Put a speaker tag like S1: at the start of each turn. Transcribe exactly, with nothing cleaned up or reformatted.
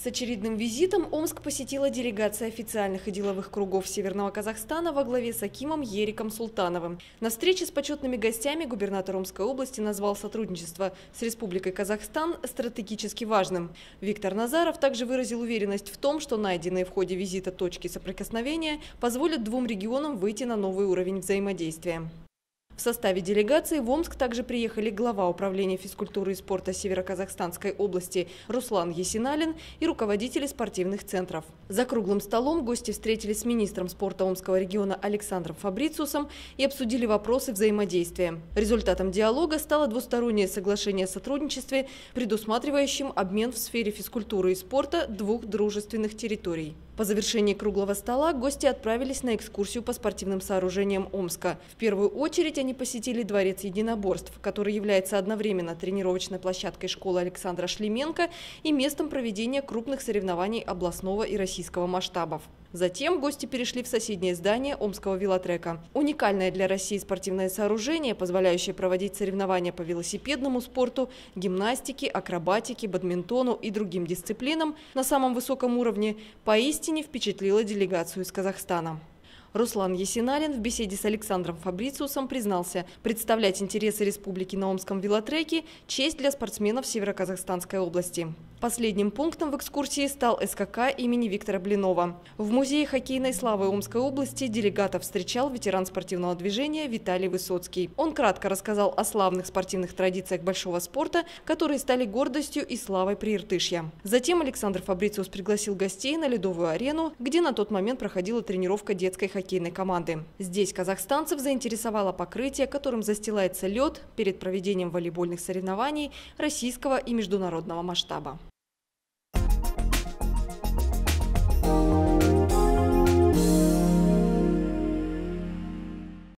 S1: очередным визитом Омск посетила делегация официальных и деловых кругов Северного Казахстана во главе с Акимом Ериком Султановым. На встрече с почетными гостями губернатор Омской области назвал сотрудничество с Республикой Казахстан стратегически важным. Виктор Назаров также выразил уверенность в том, что найденные в ходе визита точки соприкосновения позволят двум регионам выйти на новый уровень взаимодействия. В составе делегации в Омск также приехали глава управления физкультуры и спорта Северо-Казахстанской области Руслан Есиналин и руководители спортивных центров. За круглым столом гости встретились с министром спорта Омского региона Александром Фабрициусом и обсудили вопросы взаимодействия. Результатом диалога стало двустороннее соглашение о сотрудничестве, предусматривающем обмен в сфере физкультуры и спорта двух дружественных территорий. По завершении круглого стола гости отправились на экскурсию по спортивным сооружениям Омска. В первую очередь они посетили дворец единоборств, который является одновременно тренировочной площадкой школы Александра Шлеменко и местом проведения крупных соревнований областного и российского масштабов. Затем гости перешли в соседнее здание Омского велотрека. Уникальное для России спортивное сооружение, позволяющее проводить соревнования по велосипедному спорту, гимнастике, акробатике, бадминтону и другим дисциплинам на самом высоком уровне, поистине впечатлило делегацию из Казахстана. Руслан Есиналин в беседе с Александром Фабрициусом признался, представлять интересы республики на Омском велотреке – честь для спортсменов Северо-Казахстанской области. Последним пунктом в экскурсии стал СКК имени Виктора Блинова. В музее хоккейной славы Омской области делегатов встречал ветеран спортивного движения Виталий Высоцкий. Он кратко рассказал о славных спортивных традициях большого спорта, которые стали гордостью и славой Прииртышья. Затем Александр Фабрициус пригласил гостей на ледовую арену, где на тот момент проходила тренировка детской хоккейной команды. Здесь казахстанцев заинтересовало покрытие, которым застилается лед перед проведением волейбольных соревнований российского и международного масштаба.